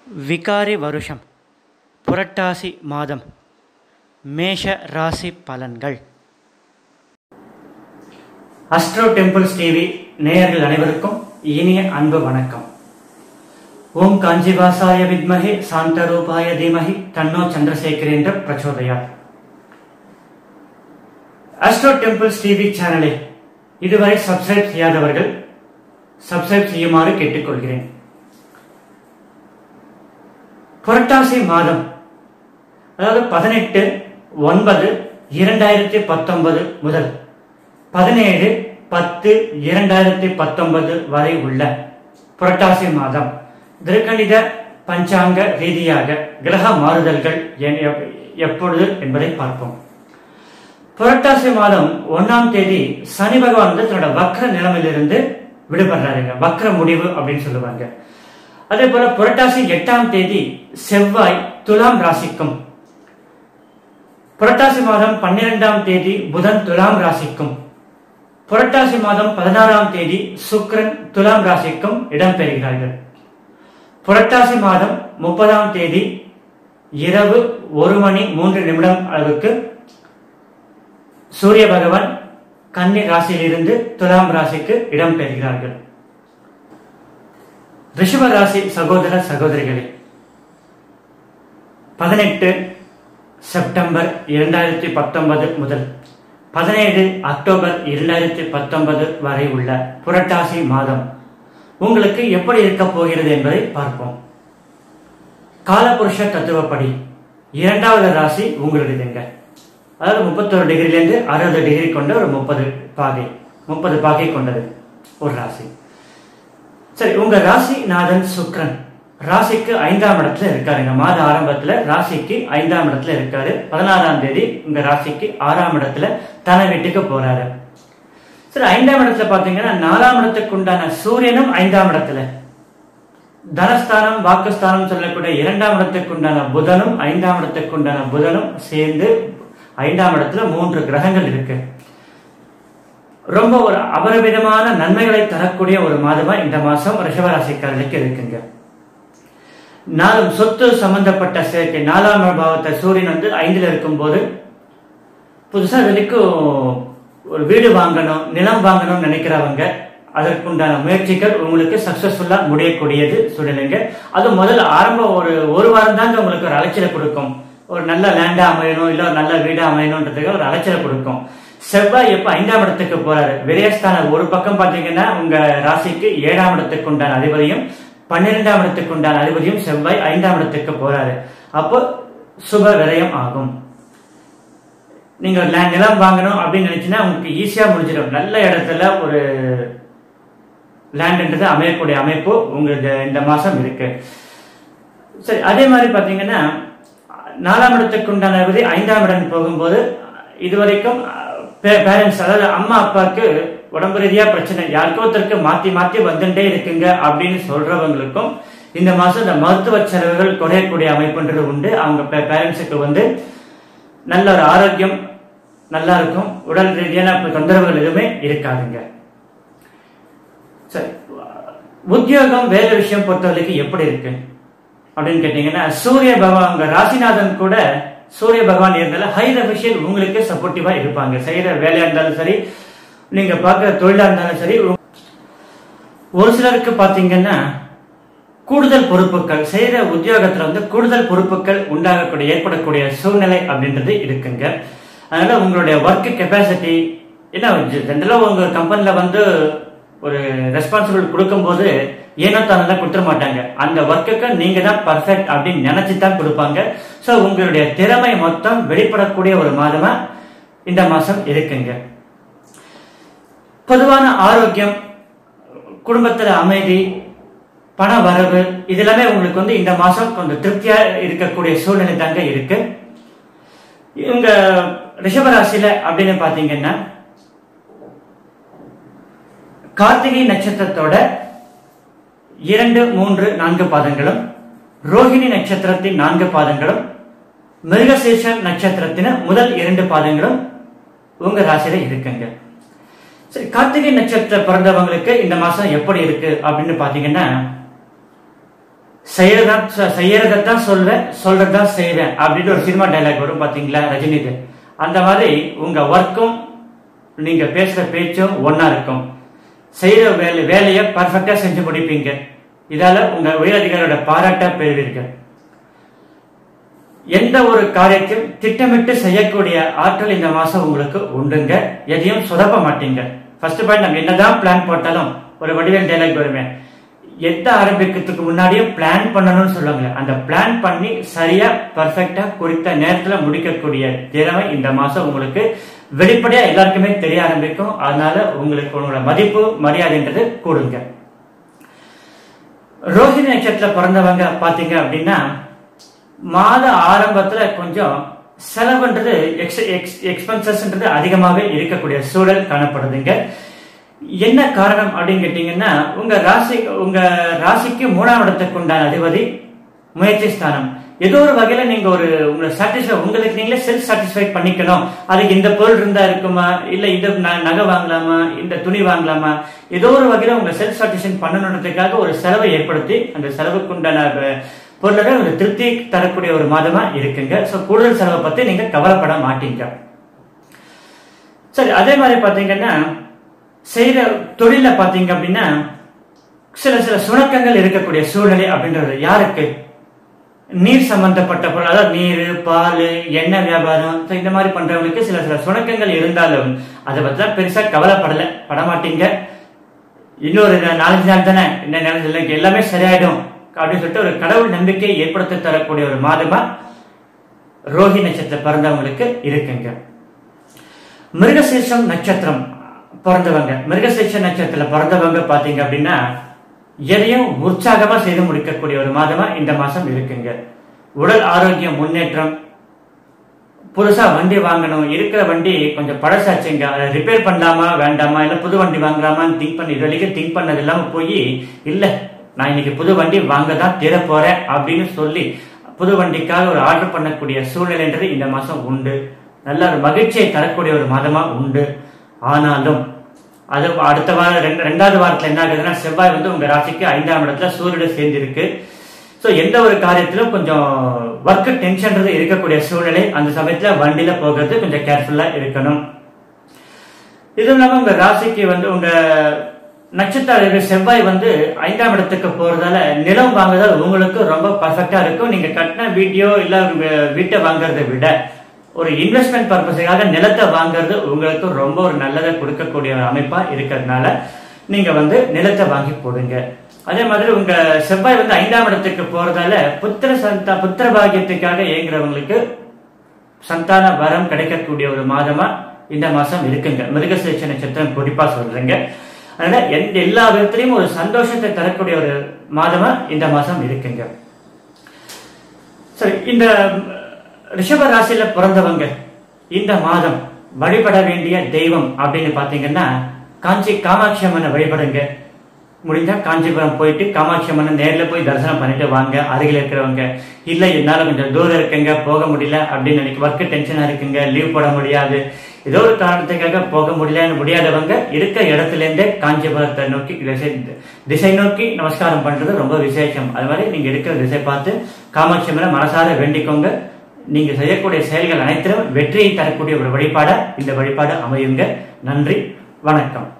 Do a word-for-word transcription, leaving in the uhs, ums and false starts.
விகாரி வருஷம் புரட்டாசி மாதம் மேஷ ராசி பலன்கள். அஸ்ட்ரோ டெம்பிள்ஸ் டிவி நேயர்கள் அனைவருக்கும் இனிய அன்பு வணக்கம். ஓம் காஞ்சிவாசாய வித்மஹே சாந்தரூபாய தீமஹி தன்னோ சந்திரசேகரேந்திர பிரச்சோதயாத். அஸ்ட்ரோ டெம்பிள்ஸ் டிவி சேனலை இதுவரை சப்ஸ்கிரைப் செய்யாதவர்கள் சப்ஸ்கிரைப் செய்யுமாறு கேட்டுக்கொள்கிறேன். புரட்டாசி மாதம், அதாவது பதினெட்டு ஒன்பது இரண்டாயிரத்தி பத்தொன்பது முதல் பதினேழு பத்து இரண்டாயிரத்தி பத்தொன்பது வரை உள்ள புரட்டாசி மாதம் திருக்கணித பஞ்சாங்க ரீதியாக கிரக மாறுதல்கள் எப்பொழுது என்பதை பார்ப்போம். புரட்டாசி மாதம் ஒன்னாம் தேதி சனி பகவான் வந்து தன்னோட வக்ர நிலைமையிலிருந்து விடுபடுறாருங்க. வக்ர முடிவு அப்படின்னு சொல்லுவாங்க. அதே போல புரட்டாசி எட்டாம் தேதி செவ்வாய் துலாம் ராசிக்கும், புரட்டாசி மாதம் பன்னிரெண்டாம் தேதி புதன் துலாம் ராசிக்கும், புரட்டாசி மாதம் பதினாறாம் தேதி சுக்கிரன் துலாம் ராசிக்கும் இடம்பெறுகிறார்கள். புரட்டாசி மாதம் முப்பதாம் தேதி இரவு ஒரு மணி மூன்று நிமிடம் அளவுக்கு சூரிய பகவான் கன்னி ராசியிலிருந்து துலாம் ராசிக்கு இடம்பெறுகிறார்கள். ரிஷப ராசி சகோதர சகோதரிகளே, பதினெட்டு செப்டம்பர் இரண்டாயிரத்தி பத்தொன்பது முதல் பதினேழு அக்டோபர் இரண்டாயிரத்தி பத்தொன்பது வரை உள்ள புரட்டாசி மாதம் உங்களுக்கு எப்படி இருக்க போகிறது என்பதை பார்ப்போம். காலபுருஷ தத்துவப்படி இரண்டாவது ராசி உங்களுடையதுங்க. அதாவது முப்பத்தொரு டிகிரிலிருந்து அறுபது டிகிரி கொண்ட ஒரு முப்பது பாகை முப்பது பாகை கொண்டது ஒரு ராசி. சரி, உங்க ராசி நாதன் சுக்ரன் ராசிக்கு ஐந்தாம் இடத்துல இருக்காருங்க. மாத ஆரம்பத்துல ராசிக்கு ஐந்தாம் இடத்துல இருக்காரு. பதினாறாம் தேதி உங்க ராசிக்கு ஆறாம் இடத்துல தன வீட்டுக்கு போறாரு. சரி, ஐந்தாம் இடத்துல பாத்தீங்கன்னா நாலாம் இடத்துக்கு உண்டான சூரியனும் ஐந்தாம் இடத்துல, தனஸ்தானம் வாக்குஸ்தானம் சொல்லக்கூடிய இரண்டாம் இடத்துக்கு உண்டான புதனும் ஐந்தாம் இடத்துக்கு உண்டான புதனும் சேர்ந்து ஐந்தாம் இடத்துல மூன்று கிரகங்கள் இருக்கு. ரொம்ப ஒரு அபரிமிதமான நன்மைகளை தரக்கூடிய ஒரு மாதமா இந்த மாசம் ரிஷபராசிக்காரர்களுக்கு இருக்குங்க. நாளும் சொத்து சம்பந்தப்பட்ட சேர்க்கை, நாலாம் பாவத்தை சூரியன் வந்து ஐந்துல இருக்கும் போது புதுசா இதுக்கும் ஒரு வீடு வாங்கணும், நிலம் வாங்கணும்னு நினைக்கிறவங்க அதற்குண்டான முயற்சிகள் உங்களுக்கு சக்சஸ்ஃபுல்லா முடியக்கூடியது சூழ்நிலைங்க. அது முதல்ல ஆரம்ப ஒரு ஒரு வாரம் தாங்க உங்களுக்கு ஒரு அலைச்சலை கொடுக்கும். ஒரு நல்ல லேண்டா அமையணும், இல்ல நல்ல வீடா அமையணும்ன்றதுக்கு ஒரு அலைச்சலை கொடுக்கும். செவ்வாய் எப்ப ஐந்தாம் இடத்துக்கு போறாரு, விரயஸ்தான ஒரு பக்கம் பாத்தீங்கன்னா உங்க ராசிக்கு ஏழாம் இடத்துக்கு உண்டான அதிபதியும் பன்னிரெண்டாம் இடத்துக்கு உண்டான அதிபதியும் செவ்வாய் ஐந்தாம் இடத்துக்கு போறாரு. அப்போ சுப விரயம் ஆகும். நீங்க நிலம் வாங்கணும் அப்படின்னு நினைச்சீங்கன்னா உங்களுக்கு ஈஸியா முடிஞ்சிடும். நல்ல இடத்துல ஒரு லேண்ட்ன்றது அமையக்கூடிய அமைப்பு உங்களுக்கு இந்த மாசம் இருக்கு. சரி, அதே மாதிரி பாத்தீங்கன்னா நாலாம் இடத்துக்கு உண்டான அதிபதி ஐந்தாம் இடம் போகும்போது இதுவரைக்கும் பேரண்ட்ஸ், அதாவது அம்மா அப்பாவுக்கு உடம்பு ரீதியா பிரச்சனை யாருக்கோ ஒருத்தருக்கு மாத்தி மாத்தி வந்துட்டே இருக்குங்க அப்படின்னு சொல்றவங்களுக்கும் இந்த மாசம் இந்த மருத்துவ செலவுகள் குறையக்கூடிய அமைப்புன்றது உண்டு. அவங்க பேரண்ட்ஸுக்கு வந்து நல்ல ஒரு ஆரோக்கியம் நல்லா இருக்கும். உடல் ரீதியான தொந்தரவுகள் எதுவுமே இருக்காதுங்க. சரி, உத்தியோகம் வேலை விஷயம் பொறுத்தவரைக்கும் எப்படி இருக்கு அப்படின்னு கேட்டீங்கன்னா சூரிய பகவான் உங்க ராசிநாதன் கூட சூரிய பகவான் இருந்தாலும் ஹை அபிஷியல் உங்களுக்கு சப்போர்ட்டிவா இருப்பாங்க. செய்யற வேலையா இருந்தாலும் சரி, நீங்க பார்க்குற தொழிலா இருந்தாலும் சரி. ஒரு சிலருக்கு பாத்தீங்கன்னா கூடுதல் பொறுப்புகள், செய்யற உத்தியோகத்துல வந்து கூடுதல் பொறுப்புகள் உண்டாகக்கூடிய ஏற்படக்கூடிய சூழ்நிலை அப்படின்றது இருக்குங்க. அதனால உங்களுடைய ஒர்க் கெப்பாசிட்டி என்ன, ஜென்ரலா உங்க கம்பெனில வந்து ஒரு ரெஸ்பான்சிபிள் கொடுக்கும் போது ஏனோ தானெல்லாம் கொடுத்துட மாட்டாங்க. அந்த ஒர்க்குக்கு நீங்க தான் பர்ஃபெக்ட் அப்படின்னு நினைச்சுதான் கொடுப்பாங்க. சோ உங்களுடைய திறமை மொத்தம் வெளிப்படக்கூடிய ஒரு மாதமா இந்த மாசம் இருக்குங்க. பொதுவான ஆரோக்கியம், குடும்பத்துல அமைதி, பண வரவு, இது எல்லாமே உங்களுக்கு வந்து இந்த மாசம் கொஞ்சம் திருப்தியா இருக்கக்கூடிய சூழ்நிலை தாங்க இருக்கு. இவங்க ரிஷபராசியில அப்படின்னு பாத்தீங்கன்னா கார்த்திகை நட்சத்திரத்தோட இரண்டு மூன்று நான்கு பாதங்களும், ரோஹிணி நட்சத்திரத்தின் நான்கு பாதங்களும், மிருகசீர்ஷ நட்சத்திரத்தின் முதல் இரண்டு பாதங்களும் உங்க ராசியில இருக்குங்க. சரி, கார்த்திகை நட்சத்திர பிறந்தவங்களுக்கு இந்த மாசம் எப்படி இருக்கு அப்படின்னு பாத்தீங்கன்னா செய்யறதான் செய்யறதான் சொல்வேன், சொல்றதான் செய்வேன் அப்படின்னு ஒரு சினிமா டைலாக் வரும் பாத்தீங்களா ரஜினிது. அந்த மாதிரி உங்க ஒர்க்கும் நீங்க பேசுற பேச்சும் ஒன்னா இருக்கும். செய்யற வேலை வேலையை பர்ஃபெக்டா செஞ்சு முடிப்பீங்க. இதால உங்க உயரதிகாரியோட பாராட்ட பெறுவீர்கள். எந்த ஒரு காரியத்தையும் திட்டமிட்டு செய்யக்கூடிய ஆற்றல் இந்த மாசம் உங்களுக்கு உண்டுங்க. எதையும் சொதப்ப மாட்டீங்க. ஃபர்ஸ்ட் பாயிண்ட், நம்ம என்னதான் பிளான் போட்டாலும் ஒரு வடிவேல் டைலாக் வருமே, எந்த ஆரம்பிக்கிறதுக்கு முன்னாடியும் பிளான் பண்ணணும்னு சொல்லுவாங்க. அந்த பிளான் பண்ணி சரியா பர்ஃபெக்டா குறித்த நேரத்துல முடிக்கக்கூடிய திறமை இந்த மாசம் உங்களுக்கு வெளிப்படையா எல்லாருக்குமே தெரிய ஆரம்பிக்கும். அதனால உங்களுக்கு உங்களோட மதிப்பு மரியாதைன்றது கூடுங்க. ரோஹிணி நட்சத்திரத்துல பிறந்தவங்க பாத்தீங்க அப்படின்னா மாத ஆரம்பத்துல கொஞ்சம் செலவுன்றது எக்ஸ்பென்சஸ்ன்றது அதிகமாகவே இருக்கக்கூடிய சூழல் காணப்படுதுங்க. என்ன காரணம் அப்படின்னு கேட்டீங்கன்னா, உங்க ராசி உங்க ராசிக்கு மூணாம் இடத்துக்கு உண்டான அதிபதி முயற்சி ஸ்தானம். ஏதோ ஒரு வகையில நீங்க ஒரு உங்களை சாட்டிஸ்ஃபை உங்களுக்கு நீங்களே செல்ஃப் சாட்டிஸ்ஃபை பண்ணிக்கணும். அதுக்கு இந்த பொருள் இருந்தா இருக்குமா, இல்ல இந்த நகை வாங்கலாமா, இந்த துணி வாங்கலாமா, ஏதோ ஒரு வகையில உங்களை செல்ஃப் சாட்டிஸ்ஃபை பண்ணணுன்றதுக்காக ஒரு செலவை ஏற்படுத்தி அந்த செலவுக்கு உண்டான பொருளை ஒரு திருப்தி தரக்கூடிய ஒரு மாதமா இருக்குங்க. சோ கூடுதல் செலவை பத்தி நீங்க கவலைப்பட மாட்டீங்க. சரி, அதே மாதிரி பாத்தீங்கன்னா செய்யற தொழில பாத்தீங்க அப்படின்னா சில சில சுணக்கங்கள் இருக்கக்கூடிய சூழ்நிலை அப்படின்றது யாருக்கு, நீர் சம்பந்தப்பட்ட பொருள், அதாவது நீர், பால், எண்ணெய் வியாபாரம் இந்த மாதிரி பண்றவங்களுக்கு சில சில சுணக்கங்கள் இருந்தாலும் அதை பத்தி பெருசா கவலைப்படல படமாட்டீங்க. இன்னொரு நாலஞ்சு நாள் தானே, என்ன நினைச்சல எல்லாமே சரியாயிடும் அப்படின்னு சொல்லிட்டு ஒரு கடவுள் நம்பிக்கையை ஏற்படுத்தி தரக்கூடிய ஒரு மாதமா ரோஹிணி நட்சத்திரம் பிறந்தவங்களுக்கு இருக்குங்க. மிருகசீர்ஷம் நட்சத்திரம் பிறந்தவங்க, மிருகசீர்ஷ நட்சத்திரத்துல பிறந்தவங்க பாத்தீங்க அப்படின்னா எதையும் உற்சாகமா செய்து முடிக்கக்கூடிய ஒரு மாதமா இந்த மாசம் இருக்குங்க. உடல் ஆரோக்கியம் முன்னேற்றம், புதுசா வண்டி வாங்கணும், இருக்கிற வண்டி கொஞ்சம் பழசாச்சுங்க, அதை ரிப்பேர் பண்ணலாமா வேண்டாமா, இல்ல புது வண்டி வாங்கலாமான்னு திங்க் பண்ணி இது வரைக்கும் திங்க் பண்ணது இல்லாம போய் இல்ல நான் இன்னைக்கு புது வண்டி வாங்க தான் தீர போறேன் அப்படின்னு சொல்லி புது வண்டிக்காக ஒரு ஆர்டர் பண்ணக்கூடிய சூழ்நிலைன்றது இந்த மாசம் உண்டு. நல்ல ஒரு மகிழ்ச்சியை தரக்கூடிய ஒரு மாதமா உண்டு. ஆனாலும் அது அடுத்த வாரம் ரெண்டு ரெண்டாவது வாரத்துல என்ன ஆகுதுன்னா, செவ்வாய் வந்து உங்க ராசிக்கு ஐந்தாம் இடத்துல சூரியன் சேர்ந்திருக்கு. சோ எந்த ஒரு காரியத்திலும் கொஞ்சம் ஒர்க் டென்ஷன்றது இருக்கக்கூடிய சூழ்நிலை. அந்த சமயத்துல வண்டியில போகிறது கொஞ்சம் கேர்ஃபுல்லா இருக்கணும். இது இல்லாம உங்க ராசிக்கு வந்து உங்க நட்சத்திர செவ்வாய் வந்து ஐந்தாம் இடத்துக்கு போறதால நிலம் வாங்குதல் உங்களுக்கு ரொம்ப பர்ஃபெக்டா இருக்கும். நீங்க கட்டின வீடியோ இல்ல வீட்டை வாங்குறதை விட ஒரு இன்வெஸ்ட்மெண்ட் பர்பஸுக்காக நிலத்தை வாங்குறது உங்களுக்கு ரொம்ப ஒரு நல்லதை கொடுக்கக்கூடிய ஒரு அமைப்பா இருக்கிறதுனால நீங்க வந்து நிலத்தை வாங்கி போடுங்க. அதே மாதிரி உங்க செவ்வாய் வந்து ஐந்தாம் இடத்துக்கு போறதால புத்திர சந்தா புத்திர பாக்கியத்துக்காக இயங்குறவங்களுக்கு சந்தான வரம் கிடைக்கக்கூடிய ஒரு மாதமா இந்த மாசம் இருக்குங்க. மிருகசீர்ஷ நட்சத்திரம் குறிப்பா சொல்றேங்க. அதனால எந்த எல்லா விதத்திலையும் ஒரு சந்தோஷத்தை தரக்கூடிய ஒரு மாதமா இந்த மாசம் இருக்குங்க. சரி, இந்த ரிஷப ராசியில பிறந்தவங்க இந்த மாதம் வழிபட வேண்டிய தெய்வம் அப்படின்னு பாத்தீங்கன்னா காஞ்சி காமாட்சி அம்மனை வழிபடுங்க. முடிஞ்சா காஞ்சிபுரம் போயிட்டு காமாட்சி அம்மனை நேர்ல போய் தரிசனம் பண்ணிட்டு வாங்க. அருகில் இருக்கிறவங்க இல்ல என்னால கொஞ்சம் தூரம் இருக்குங்க போக முடியல அப்படின்னு நினைக்க, ஒர்க் டென்ஷனா இருக்குங்க, லீவ் போட முடியாது, ஏதோ ஒரு காரணத்துக்காக போக முடியல முடியாதவங்க இருக்க இடத்துல இருந்தே காஞ்சிபுரத்தை நோக்கி திசை திசை நோக்கி நமஸ்காரம் பண்றது ரொம்ப விசேஷம். அது மாதிரி நீங்க இருக்கிற திசை பார்த்து காமாட்சி அம்மனை மனசார வேண்டிக்கோங்க. நீங்க செய்யக்கூடிய செயல்கள் அனைத்திலும் வெற்றியை தரக்கூடிய ஒரு வழிபாட இந்த வழிபாடு அமையுங்க. நன்றி, வணக்கம்.